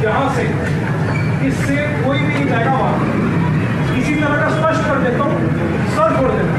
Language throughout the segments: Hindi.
यहाँ से इससे कोई भी जाएगा वहाँ। इसी तरह का स्पष्ट कर देता हूँ, सर छोड़ देता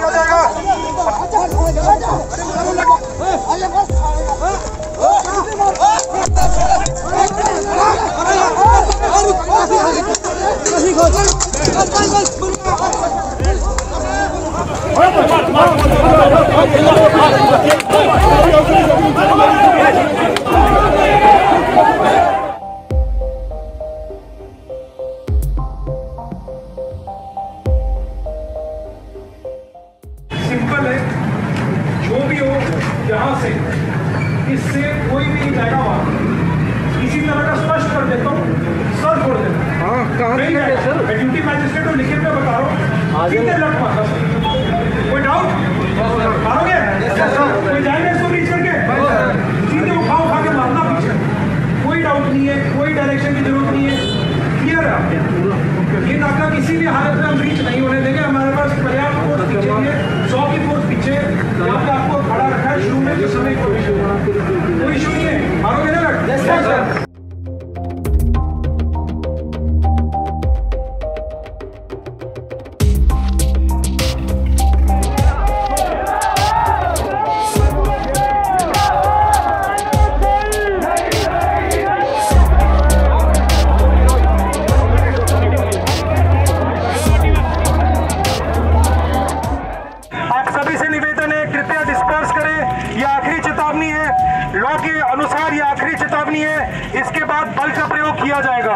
सिंपल है, जो भी हो यहाँ से इससे कोई भी जाएगा वहाँ। इसी तरह का स्पष्ट कर देता हूँ, सर छोड़ देता हूँ। मैं ड्यूटी मैजिस्ट्रेट को लिखित में बता रहा हूँ, कितने लट मारा, कोई डाउट मारोगे? कोई जाएगा इसको रीच करके सीधे उठा के मारना पीछे, कोई डाउट नहीं है, कोई डायरेक्शन की जरूरत नहीं है, क्लियर है आपके? ये नाका किसी भी हालत में हम रीच नहीं होने देंगे। हमारे पास पर्याप्त फोर्स पीछे है, 100 की फोर्स पीछे यहाँ पे आपको खड़ा रखा है शुरू में, जिस समय कोई इशू नहीं है, मारोगे ना? लॉ के अनुसार ये आखिरी चेतावनी है, इसके बाद बल का प्रयोग किया जाएगा।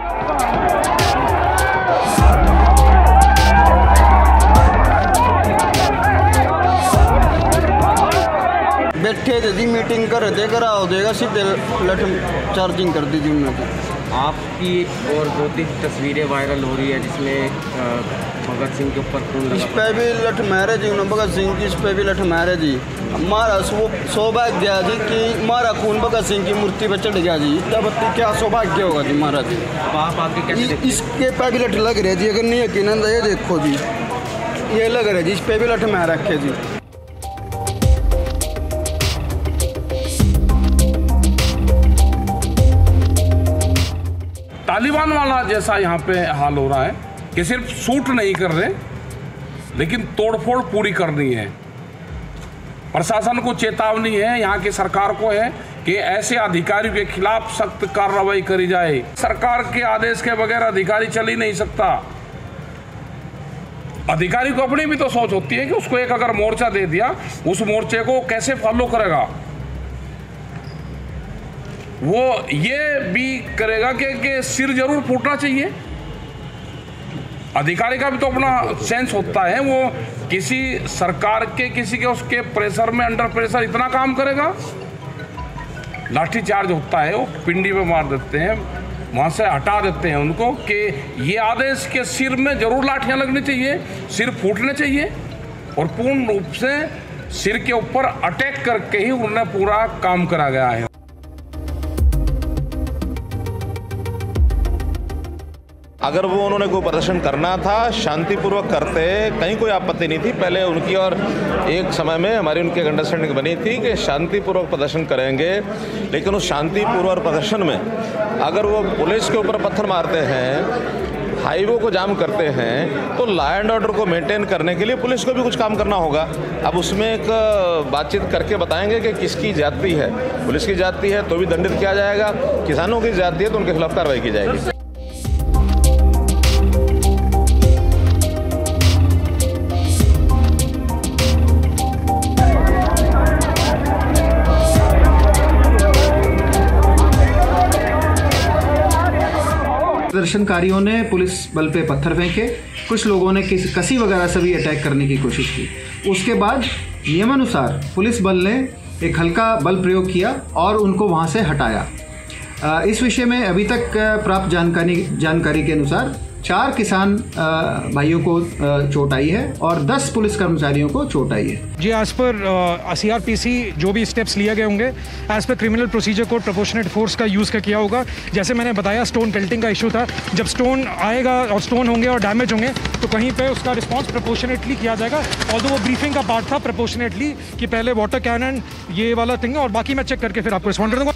बैठे थे जी, मीटिंग कर रहे थे, करा हो जाएगा, सीधे लठ चार्जिंग कर दी थी उन्होंने। आपकी और 2-3 तस्वीरें वायरल हो रही है जिसमें भगत सिंह के ऊपर खून लगा। इस पे भी लठ मारे जी उन्होंने, भगत सिंह की इस पे भी लठ मारे जी। हमारा सौभाग्य गया जी कि हमारा खून भगत सिंह की मूर्ति पर चढ़ गया जी। इतना बत्ती क्या सौभाग्य होगा जी हमारा जी। आप आगे कैसे इसके पे भी लठ लग रहे जी, अगर नहीं यकीन ये देखो जी, ये लग रहे जी, इस पे भी लठ मार रखे जी। तालिबान वाला जैसा यहाँ पे हाल हो रहा है कि सिर्फ शूट नहीं कर रहे लेकिन तोड़फोड़ पूरी करनी है। प्रशासन को चेतावनी है, यहाँ की सरकार को है कि ऐसे अधिकारियों के खिलाफ सख्त कार्रवाई करी जाए। सरकार के आदेश के बगैर अधिकारी चल ही नहीं सकता। अधिकारी को अपनी भी तो सोच होती है कि उसको एक अगर मोर्चा दे दिया, उस मोर्चे को कैसे फॉलो करेगा। वो ये भी करेगा कि सिर जरूर फूटना चाहिए। अधिकारी का भी तो अपना सेंस होता है, वो किसी सरकार के किसी के उसके प्रेशर में, अंडर प्रेशर इतना काम करेगा। लाठी चार्ज होता है, वो पिंडी पे मार देते हैं, वहाँ से हटा देते हैं उनको कि ये आदेश के सिर में जरूर लाठियाँ लगनी चाहिए, सिर फूटने चाहिए और पूर्ण रूप से सिर के ऊपर अटैक करके ही उन्हें पूरा काम करा गया है। अगर वो उन्होंने कोई प्रदर्शन करना था शांतिपूर्वक करते, कहीं कोई आपत्ति नहीं थी। पहले उनकी और एक समय में हमारी उनकी अंडरस्टैंडिंग बनी थी कि शांतिपूर्वक प्रदर्शन करेंगे, लेकिन उस शांतिपूर्वक प्रदर्शन में अगर वो पुलिस के ऊपर पत्थर मारते हैं, हाईवे को जाम करते हैं, तो लॉ एंड ऑर्डर को मेंटेन करने के लिए पुलिस को भी कुछ काम करना होगा। अब उसमें एक बातचीत करके बताएंगे कि किसकी जाति है। पुलिस की जाति है तो भी दंडित किया जाएगा, किसानों की जाति है तो उनके खिलाफ कार्रवाई की जाएगी। प्रदर्शनकारियों ने पुलिस बल पे पत्थर फेंके, कुछ लोगों ने कसी वगैरह से भी अटैक करने की कोशिश की। उसके बाद नियमानुसार पुलिस बल ने एक हल्का बल प्रयोग किया और उनको वहां से हटाया। इस विषय में अभी तक प्राप्त जानकारी के अनुसार 4 किसान भाइयों को चोट आई है और 10 पुलिस कर्मचारियों को चोट आई है। जी, एज पर CRPC जो भी स्टेप्स लिए गए होंगे, as per criminal procedure code proportionate force का यूज़ किया होगा। जैसे मैंने बताया, स्टोन पेल्टिंग का इशू था। जब स्टोन आएगा और स्टोन होंगे और डैमेज होंगे तो कहीं पे उसका रिस्पांस प्रोपोर्शनेटली किया जाएगा। ऑल्दो वो ब्रीफिंग का पार्ट था प्रोपोर्शनेटली कि पहले वाटर कैनन ये वाला थिंग है और बाकी मैं चेक करके फिर आपको रिस्पॉन्ड कर दूँगा।